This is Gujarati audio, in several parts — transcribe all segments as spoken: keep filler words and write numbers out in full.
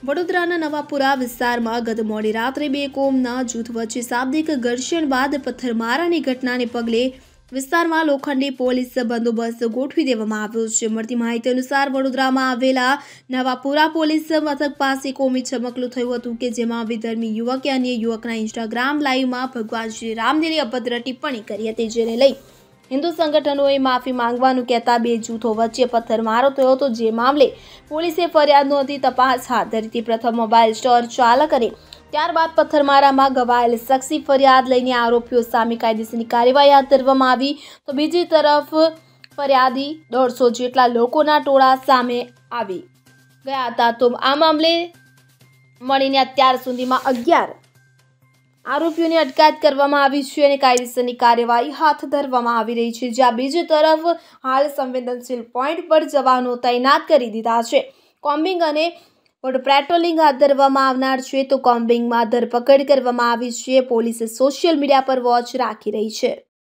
વડોદરાના નવાપુરા વિસ્તારમાં ગત મોડી રાત્રે બે કોમના જૂથ વચ્ચે શાબ્દિક ઘર્ષણ બાદ પથ્થરમારાની ઘટનાને પગલે વિસ્તારમાં લોખંડી પોલીસ બંદોબસ્ત ગોઠવી દેવામાં આવ્યો છે। મળતી માહિતી અનુસાર વડોદરામાં આવેલા નવાપુરા પોલીસ મથક પાસે કોમી ચમકલું થયું હતું કે જેમાં વિધર્મી યુવકે અન્ય યુવકના ઇન્સ્ટાગ્રામ લાઈવમાં ભગવાન શ્રી રામની અભદ્ર ટિપ્પણી કરી હતી, જેને લઈ હિન્દુ સંગઠનોએ માફી માંગવાનું કહેતા બે જૂથો વચ્ચે પથ્થરમારો થયો હતો, જે મામલે પોલીસે ફરિયાદ નોંધી તપાસ હાથ ધરી હતી। પ્રથમ મોબાઈલ સ્ટોર ચાલક અને ત્યારબાદ પથ્થરમારામાં ઘવાયેલ શખ્સી ફરિયાદ લઈને આરોપીઓ સામે કાયદેસરની કાર્યવાહી હાથ ધરવામાં આવી, તો બીજી તરફ ફરિયાદી દોઢસો જેટલા લોકોના ટોળા સામે આવી ગયા હતા। તો આ મામલે મળીને અત્યાર સુધીમાં અગિયાર આરોપીઓની અટકાયત કરવામાં આવી છે અને કાયદેસરની કાર્યવાહી હાથ ધરવામાં આવી રહી છે, જ્યાં બીજી તરફ હાલ સંવેદનશીલ પોઈન્ટ પર જવાનો તૈનાત કરી દીધા છે। કોમ્બિંગ અને પેટ્રોલિંગ હાથ ધરવામાં આવનાર છે, તો કોમ્બિંગમાં ધરપકડ કરવામાં આવી છે। પોલીસે સોશિયલ મીડિયા પર વોચ રાખી રહી છે।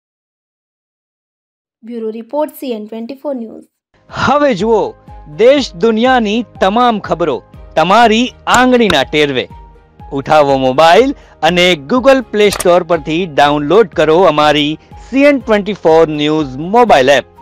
Bureau report CN twenty four news. હવે જુઓ દેશ દુનિયાની તમામ ખબરો તમારી આંગળીના ટેરવે। ઉઠાવો મોબાઈલ અને ગૂગલ પ્લે સ્ટોર પરથી ડાઉનલોડ કરો અમારી CN twenty four news mobile app.